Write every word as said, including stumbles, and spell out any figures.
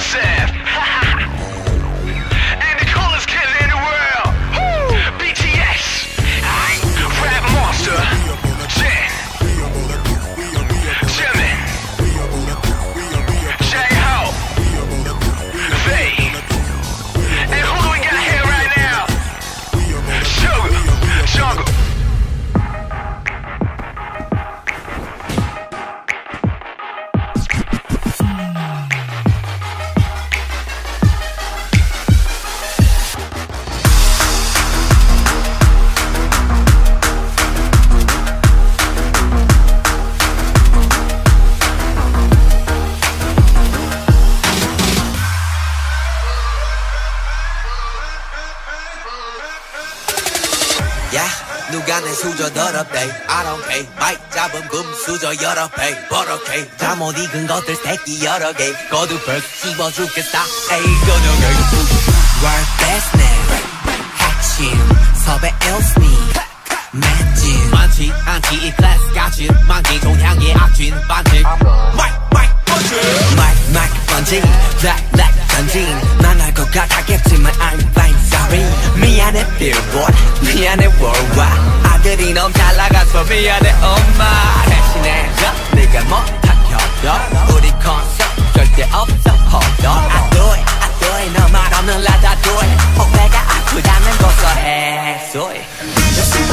massive. And the coolest kid in the world. Woo! B T S. Rap monster. Jin. Jimin. J-Hope. They. And who do we got here right now? Sugar. Jungle. Yeah, 누가 내 수저 더럽대 I don't care 마이크 잡은 붐 수저 여러 배 버럭해 잠못 익은 것들 새끼 여러 개 거두벌 씹어 죽겠다 에이 저녁에 World best name 핵심 섭외 일스미 맷진 많지 않지 이 클래스 가진 만기 동향의 악진 반지 마이크 마이크 번지 마이크 마이크 번지 블랙 블랙 전진 망할 것 같았겠지만 I'm fine sorry 미안해 billboard 미안해 worldwide 아들이 너무 잘 나가서 미안해 엄마 대신해줘 네가 못한 협력 우리 콘서트 절대 없어 hold on I do it I do it 너 말 없는 라다 do it 오해가 아프다면 고소해 소리